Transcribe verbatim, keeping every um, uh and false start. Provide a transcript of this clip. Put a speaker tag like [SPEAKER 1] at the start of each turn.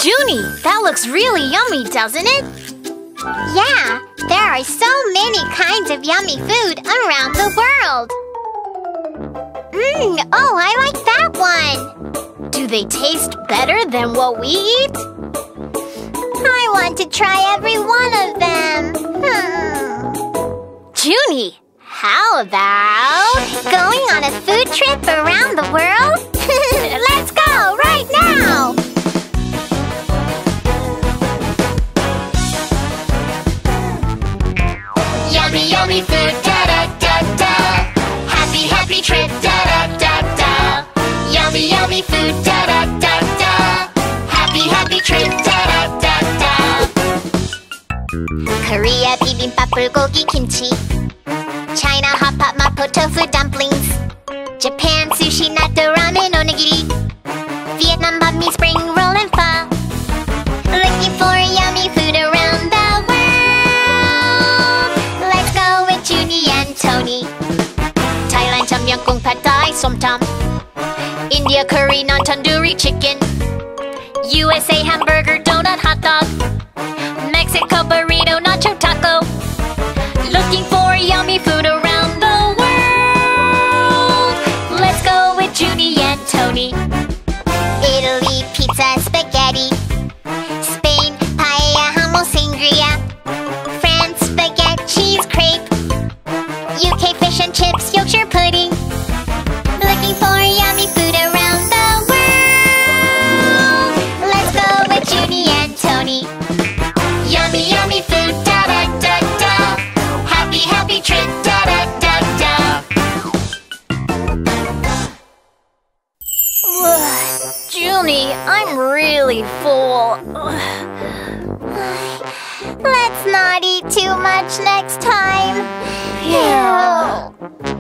[SPEAKER 1] Juny, that looks really yummy, doesn't it?
[SPEAKER 2] Yeah, there are so many kinds of yummy food around the world. Mmm, oh, I like that one.
[SPEAKER 1] Do they taste better than what we eat?
[SPEAKER 2] I want to try every one of them. Hmm.
[SPEAKER 1] Juny, how about
[SPEAKER 2] going on a food trip around the world? Let's go right now!
[SPEAKER 3] Yummy, yummy food, da-da-da-da. Happy, happy trip, da-da-da-da. Yummy, yummy food, da-da-da-da. Happy, happy trip, da-da-da-da.
[SPEAKER 2] Korea, Bibimbap, Bulgogi, Kimchi. China, hot pot, Mapo, Tofu, Dumplings. Japan, Sushi, Natto, Ramen, Onigiri. Vietnam, banh mi, spring roll, and pho. Looking for yummy food around the world. Let's go with Juny and Tony.
[SPEAKER 1] Thailand, Yum Goong, Pad Thai, Som Tam. India, curry, naan, Tandoori Chicken. U S A, hamburger, donut, hot dog. Mexico, burrito, nacho, taco. Looking for yummy food around the world. Let's go with Juny and Tony.
[SPEAKER 2] Italy, pizza, spaghetti. Spain, paella, hummus, sangria. France, baguette, cheese, crepe. U K, fish and chips, Yorkshire pudding. Looking for yummy food around the world. Let's go with Juny and Tony.
[SPEAKER 3] Yummy, yummy food, da-da-da-da. Happy, happy trip, da-da-da-da.
[SPEAKER 1] Juny, I'm really full.
[SPEAKER 2] Let's not eat too much next time.
[SPEAKER 1] Yeah.